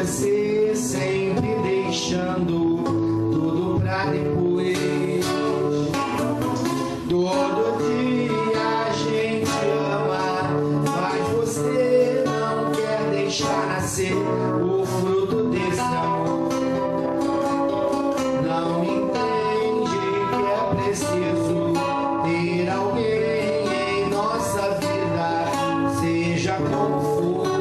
você, sempre deixando tudo pra depois. Todo dia a gente ama, mas você não quer deixar nascer o fruto desse amor. Não entende que é preciso ter alguém em nossa vida, seja como for.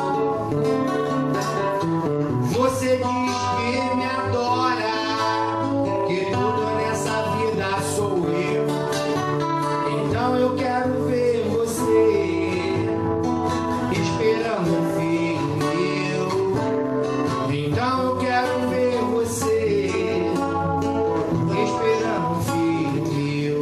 Você diz que me adora, que tudo nessa vida sou eu. Então eu quero ver você esperando um filho meu. Então eu quero ver você esperando um filho meu.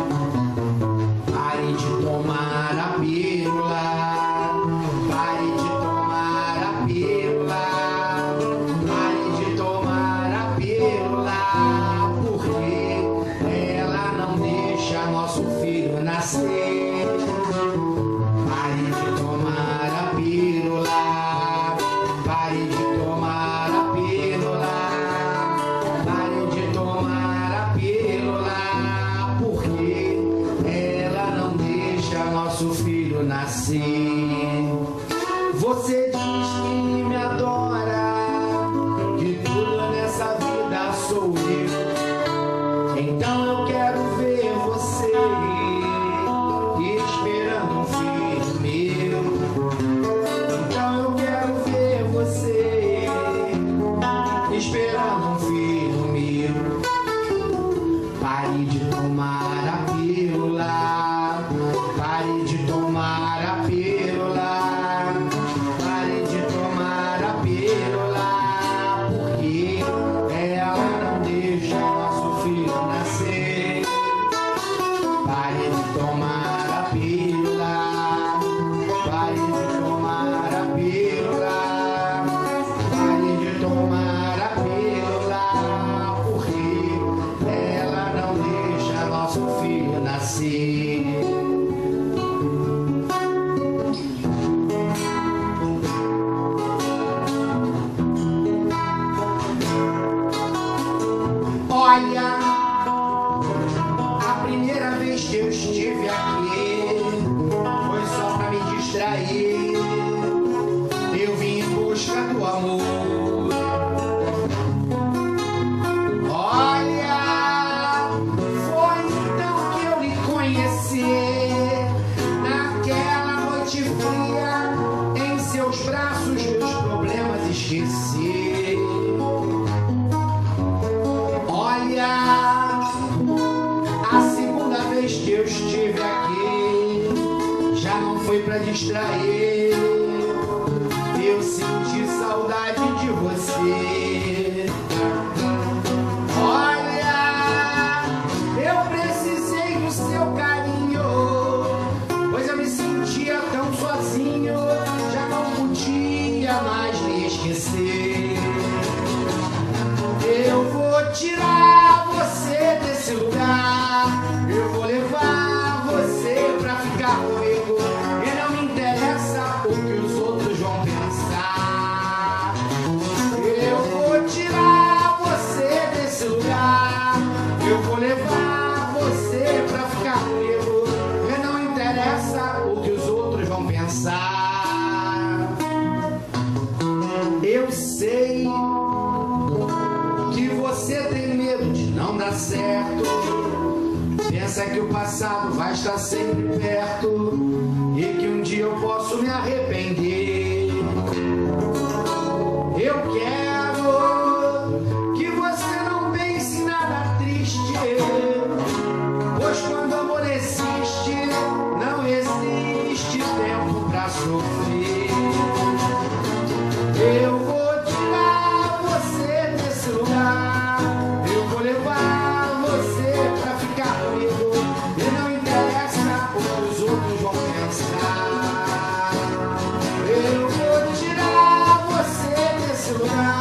Pare de tomar a pílula. Pare de tomar a pílula. Pare de tomar a pílula, porque ela não deixa nosso filho nascer. Pare de tomar a pílula. Pare de tomar a pílula. Pare de tomar a pílula, porque ela não deixa nosso filho nascer. Você diz que me adora, que tudo nessa vida sou eu. Então eu quero ver você esperando um filho meu. Então eu quero ver você esperando um filho meu. Pare de tomar a pílula. Pare de tomar a pílula. Pare de tomar a pílula, porque ela não deixa nosso filho nascer. Pare de tomar a pílula. Pare de tomar a pílula. Pare de tomar a pílula, porque ela não deixa nosso filho nascer. Olha, a primeira vez que eu estive aqui foi só pra me distrair. Eu vim em busca do amor. Olha, foi então que eu lhe conheci, naquela noite fria, em seus braços meus problemas esqueci. Olha, a segunda vez que eu estive aqui já não foi pra distrair. Eu senti saudade de você. Olha, eu precisei do seu carinho, pois eu me sentia tão sozinho, já não podia mais me esquecer. Eu vou tirar você desse lugar, eu vou levar você pra ficar comigo, e não me interessa o que os outros vão pensar. Eu vou tirar você desse lugar, eu vou levar você pra ficar comigo, e não interessa o que os outros vão pensar. Eu sei que você tem medo de não dar certo, pensa que o passado vai estar sempre perto e que um dia eu posso me arrepender. Eu quero que você não pense em nada triste, pois quando amor existe, não existe tempo pra sofrer. Eu vou tirar você desse lugar, eu vou levar você pra ficar comigo, e não interessa o que os outros vão pensar. Eu vou tirar você desse lugar.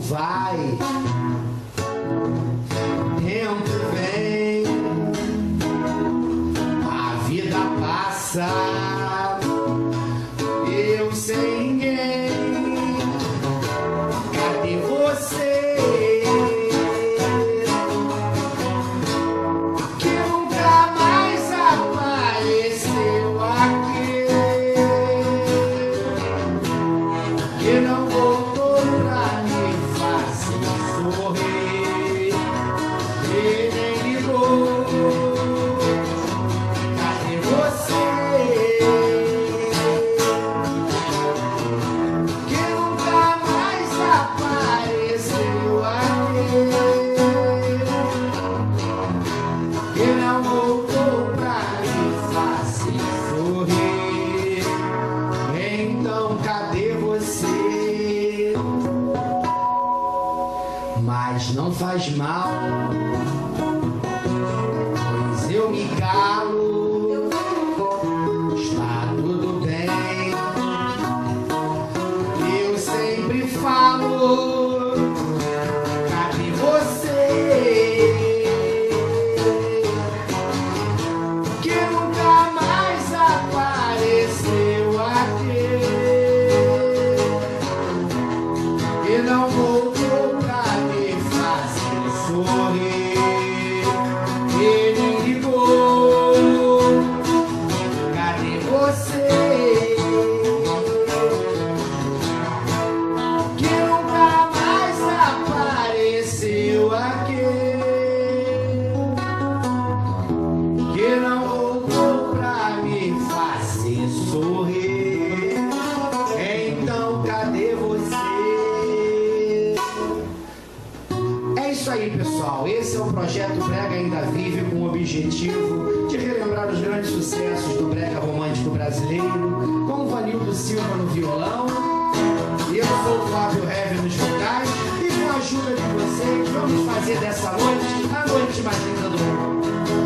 vai, tempo vem, a vida passa, eu sem ninguém. Cadê você? Mas não faz mal, pois eu me calo, está tudo bem. Eu sempre falo, cadê você? Que nunca mais apareceu aqui e não voltou pra sorrir, ele ligou. Cadê você? Que nunca mais apareceu aqui, que não voltou pra me fazer sorrir. Então cadê você? É isso aí, pessoal. Esse é o projeto Brega Ainda Vive, com o objetivo de relembrar os grandes sucessos do brega romântico brasileiro, com o Vanildo Silva no violão. Eu sou o Fábio Heavy nos vocais e com a ajuda de vocês vamos fazer dessa noite a noite mais linda do mundo.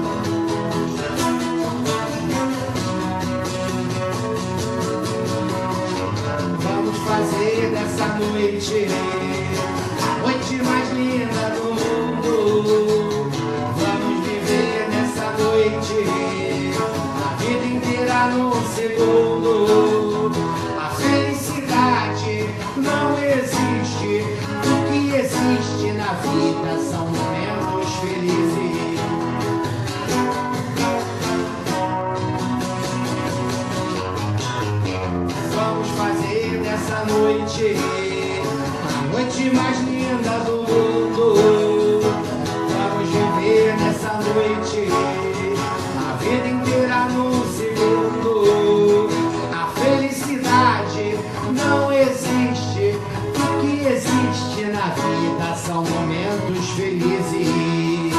Vamos fazer dessa noite a noite mais linda do mundo. Vamos viver nessa noite a vida inteira num segundo. A felicidade não existe, o que existe na vida são momentos felizes. Vamos fazer dessa noite a noite mais linda do mundo. Vamos viver nessa noite a vida inteira num segundo. A felicidade não existe, o que existe na vida são momentos felizes.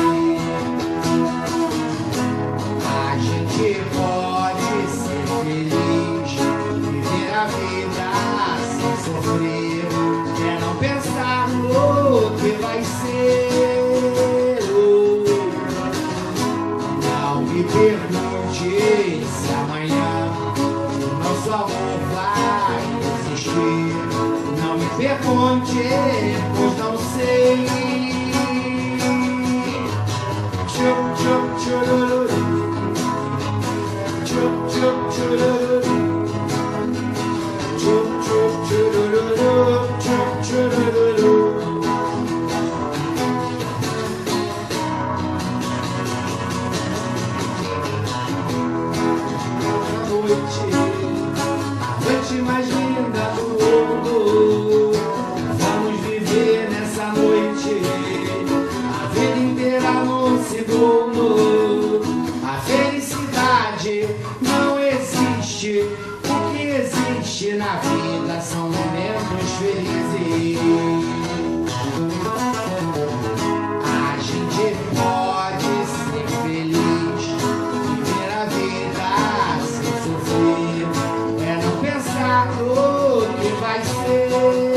A gente pode ser feliz, viver a vida sem sofrer, é não pensar no que vai ser. Não me pergunte se amanhã o nosso amor vai existir. Não me pergunte, pois não sei. Tchup, tchup, tchururu. Tchup, tchup, tchururu. Tchup, tchup, tchururu. Tchup, tchururu. A noite mais linda do mundo. Vamos viver nessa noite a vida inteira num segundo. A felicidade não existe, o que existe na vida são momentos felizes. A gente pode ser feliz, viver a vida sem sofrer, é não pensar no que vai ser.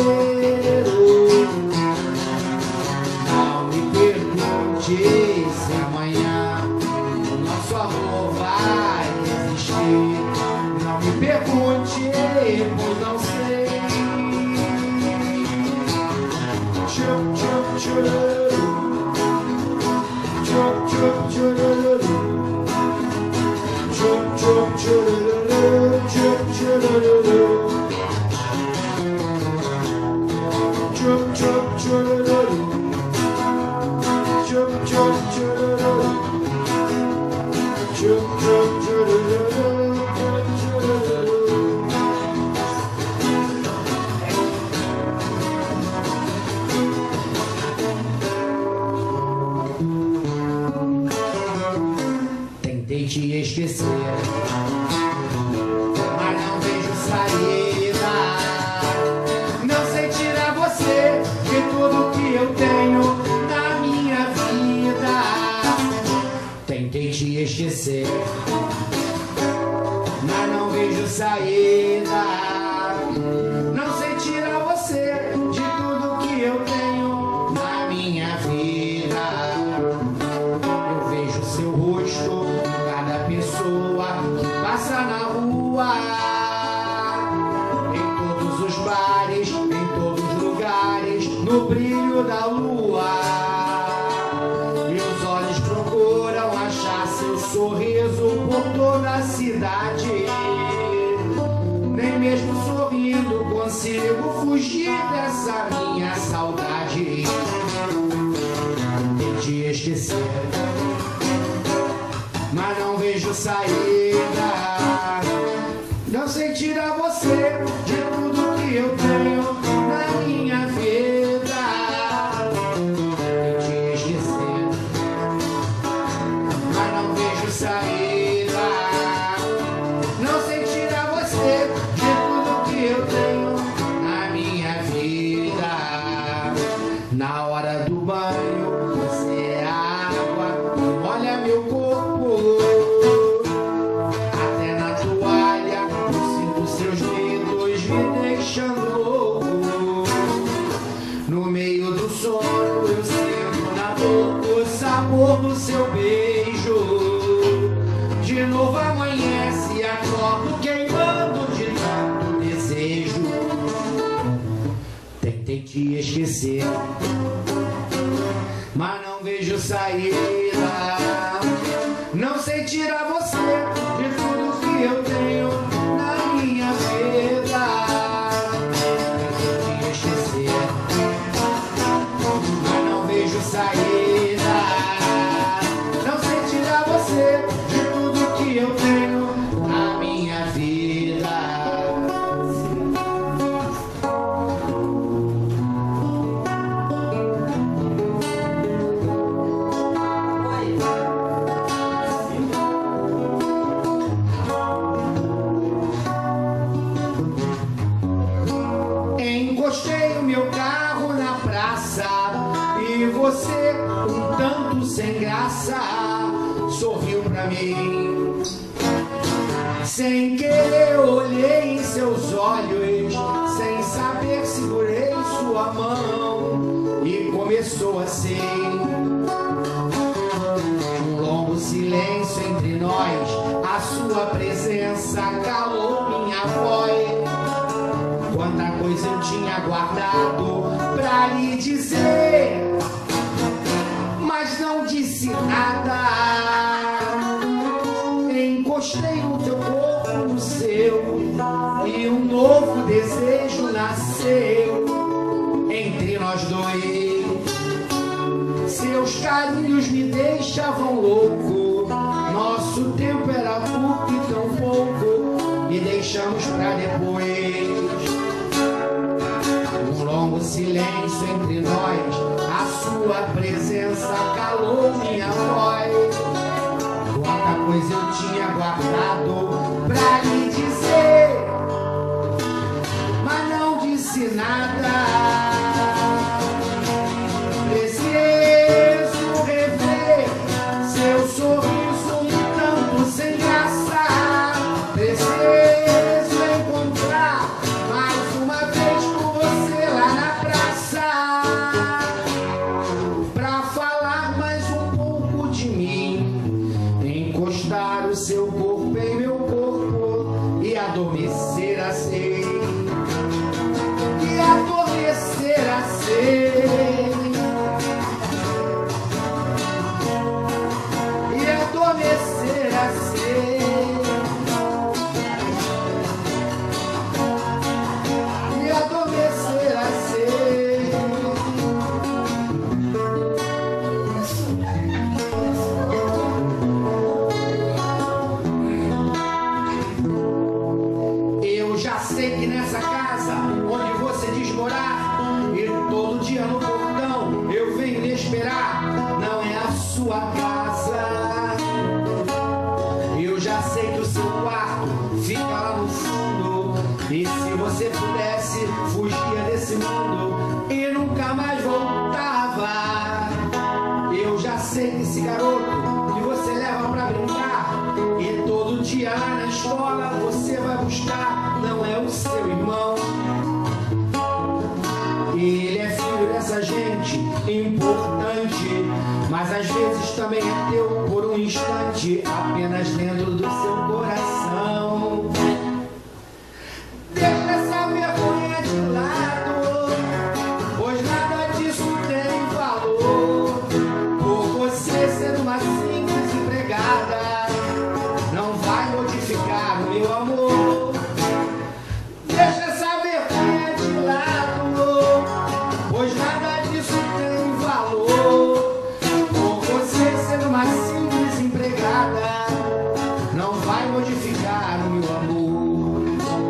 Não me pergunte se amanhã o nosso amor vai existir. Não me pergunte, pois não sei. Tentei te esquecer, mas não vejo saída. Não sei tirar você de tudo que eu tenho na minha vida. Tentei te esquecer, mas não vejo saída. Não sei tirar você de tudo que eu tenho na minha vida. Eu vejo seu rosto, cada pessoa que passa na rua, em todos os bares, em todos os lugares, no brilho da lua. Meus olhos procuram achar seu sorriso por toda a cidade. Nem mesmo sorrindo consigo fugir dessa minha saudade. Tentei esquecer, mas não vejo saída. Não sei tirar você de tudo que eu tenho na minha vida. Tentei esquecer, mas não vejo saída. Não sei tirar você de tudo que eu tenho na minha vida. Na hora do banho, você é água, molha meu corpo. Até na toalha, eu sinto seus dedos me deixando louco. No meio do sono, eu sinto na boca o sabor do seu beijo. De novo amanhece e acordo queimando de tanto desejo. Tentei te esquecer, mas não vejo saída. Não sei tirar você de tudo que eu tenho na minha vida. Tentei te esquecer, mas não vejo saída. Não sei tirar você de tudo que eu tenho na minha vida. Encostei o meu carro na praça e você, um tanto sem graça, sorriu pra mim. Sem querer olhei em seus olhos, sem saber segurei sua mão e começou assim. Um longo silêncio entre nós, a sua presença calou minha voz. Quanta coisa eu tinha guardado pra lhe dizer, mas não disse nada. Encostei o teu corpo no seu e um novo desejo nasceu entre nós dois. Seus carinhos me deixavam louco, nosso tempo era curto e tão pouco, e deixamos pra depois. Um longo silêncio entre nós, a sua presença calou minha voz. Quanta coisa eu tinha guardado pra lhe dizer, mas não disse nada. Preciso rever seu sorriso um tanto sem graça. Preciso encontrar mais uma vez com você lá na praça, pra falar mais um pouco de mim, encostar o seu corpo em meu corpo e adormecer assim, e adormecer assim. buscar não é o seu irmão. Ele é filho dessa gente importante, mas às vezes também é teu por um instante, apenas dentro do seu coração. Deixa essa vergonha de lado, pois nada disso tem valor. Por você ser uma simples empregada, não vai modificar o meu amor. Deixa essa vergonha de lado, pois nada disso tem valor. Por você ser uma simples empregada, não vai modificar o meu amor.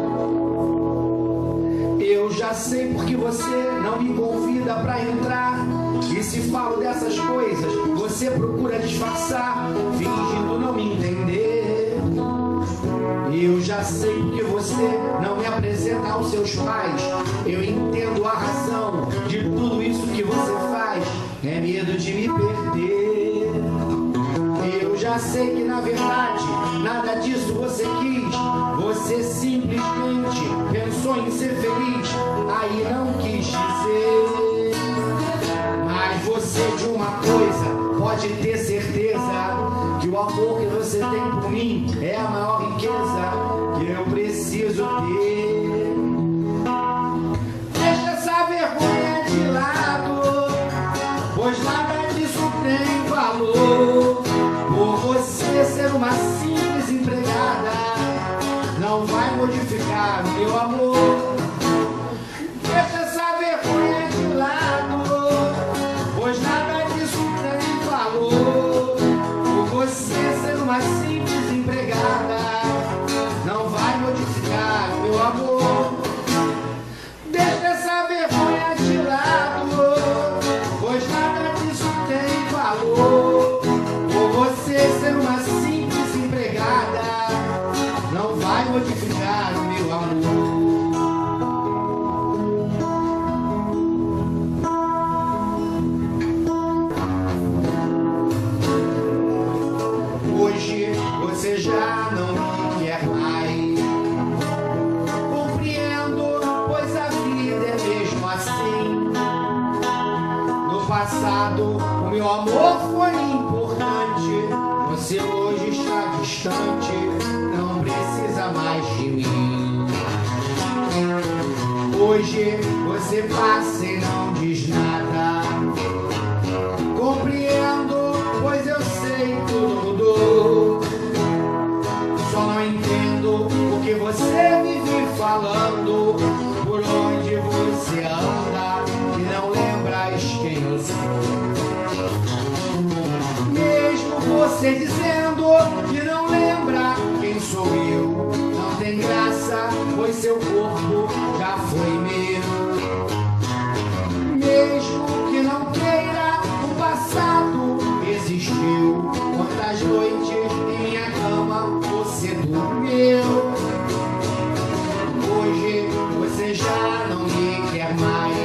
Eu já sei porque você não me convida pra entrar. E se falo dessas coisas, você procura disfarçar, fingindo não me entender. Eu já sei porque você não me apresenta aos seus pais. Eu entendo a razão de tudo isso que você faz. É medo de me perder. Eu já sei que na verdade nada disso você quis. Você simplesmente pensou em ser feliz, aí não quis dizer. Mas você de uma coisa pode ter certeza, que o amor que você tem por mim é a maior riqueza que eu preciso ter. Deixa essa vergonha de lado, pois nada disso tem valor. Por você ser uma simples empregada, não vai modificar o meu amor. Deixa essa vergonha de lado, pois nada disso tem valor. Por você ser uma simples empregada, não vai modificar o meu amor. Deixa essa vergonha de lado, pois nada disso tem valor. Por você ser uma simples empregada, não vai modificar o meu amor. Hoje você já não me quer mais. Compreendo, pois a vida é mesmo assim. No passado o meu amor foi importante. Você hoje está distante, não precisa mais de mim. Hoje você passa e não diz nada. Compreendo, pois eu sei tudo mudou. Só não entendo o que você vive falando, por onde você anda e não lembras quem eu sou. Mesmo você dizendo que não lembra quem sou eu, não tem graça, pois seu corpo já foi meu. Mesmo que não queira, o passado existiu. Quantas noites em minha cama você dormiu. Hoje você já não me quer mais.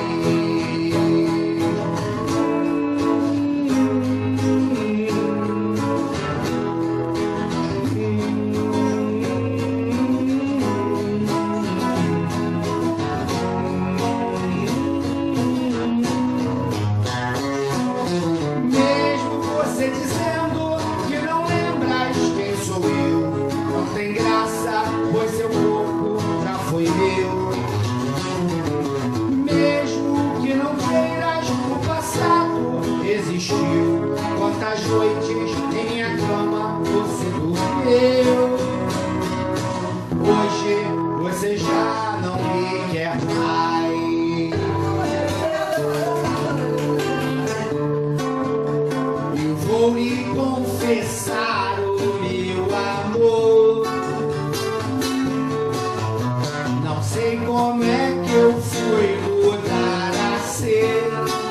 Quantas noites em minha cama você dormiu. Hoje você já não me quer mais. Eu vou lhe confessar o meu amor. Não sei como é que eu fui mudar a ser.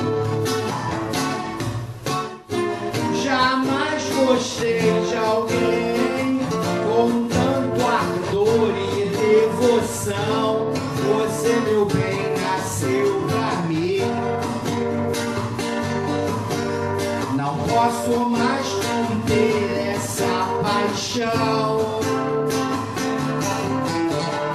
Jamais gostei de alguém com tanto ardor e devoção. Você, meu bem, nasceu pra mim. Não posso mais conter essa paixão.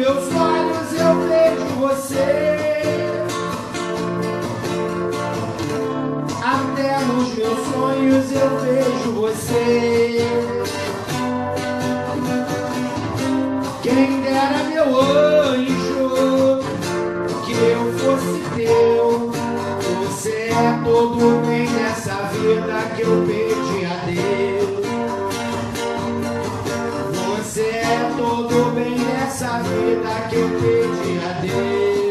meus olhos eu vejo você. Até nos meus sonhos eu vejo você. Quem dera, meu anjo, que eu fosse teu. Você é todo bem nessa vida que eu pedi a Deus. Você é todo bem nessa vida que eu pedi a Deus.